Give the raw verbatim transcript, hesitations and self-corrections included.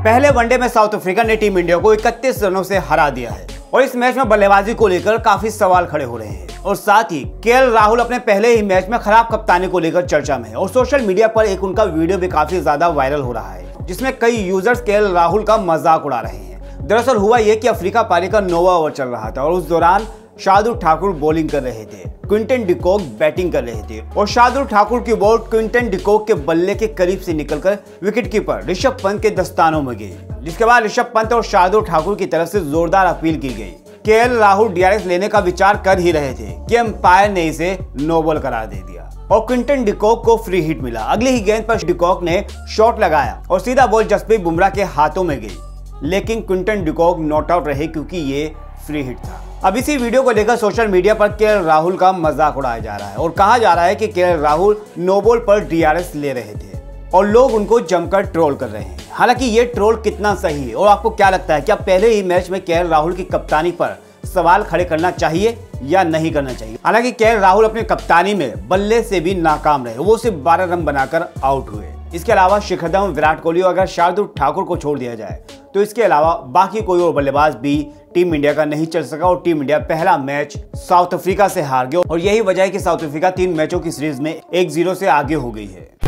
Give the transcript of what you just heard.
पहले वनडे में South Africa ने टीम इंडिया को इकतीस रनों से हरा दिया है और इस मैच में बल्लेबाजी को लेकर काफी सवाल खड़े हो रहे हैं और साथ ही केएल राहुल अपने पहले ही मैच में खराब कप्तानी को लेकर चर्चा में है और सोशल मीडिया पर एक उनका वीडियो भी काफी ज्यादा वायरल हो रहा है जिसमें कई यूजर्स केएल राहुल का मजाक उड़ा रहे हैं। दरअसल हुआ ये कि अफ्रीका पारी का नौवां ओवर चल रहा था और उस दौरान शार्दुल ठाकुर बॉलिंग कर रहे थे, क्विंटन डिकॉक बैटिंग कर रहे थे और शार्दुल ठाकुर की बॉल क्विंटन डिकॉक के बल्ले के करीब से निकलकर विकेटकीपर ऋषभ पंत के दस्तानों में गई, जिसके बाद ऋषभ पंत और शार्दुल ठाकुर की तरफ से जोरदार अपील की गई। केएल राहुल डीआरएस लेने का विचार कर ही रहे थे कि अंपायर ने इसे नो बॉल करार दे दिया और क्विंटन डिकॉक को फ्री हिट मिला। अगली ही गेंद पर डिकॉक ने शॉट लगाया और सीधा बॉल जसप्रीत बुमराह के हाथों में गई, लेकिन क्विंटन डिकॉक नॉट आउट रहे क्योंकि ये फ्री हिट था। अब इसी वीडियो को लेकर सोशल मीडिया पर केएल राहुल का मजाक उड़ाया जा रहा है और कहा जा रहा है कि केएल राहुल नो बॉल पर डीआरएस ले रहे थे और लोग उनको जमकर ट्रोल कर रहे हैं। हालांकि ये ट्रोल कितना सही है और आपको क्या लगता है, क्या पहले ही मैच में केएल राहुल की कप्तानी पर सवाल खड़े करना चाहिए या नहीं करना चाहिए? हालांकि केएल राहुल अपनी कप्तानी में बल्ले से भी नाकाम रहे, वो सिर्फ बारह रन बनाकर आउट हुए। इसके अलावा शिखर धवन, विराट कोहली और अगर शार्दुल ठाकुर को छोड़ दिया जाए तो इसके अलावा बाकी कोई और बल्लेबाज भी टीम इंडिया का नहीं चल सका और टीम इंडिया पहला मैच साउथ अफ्रीका से हार गया और यही वजह है कि साउथ अफ्रीका तीन मैचों की सीरीज में एक जीरो से आगे हो गई है।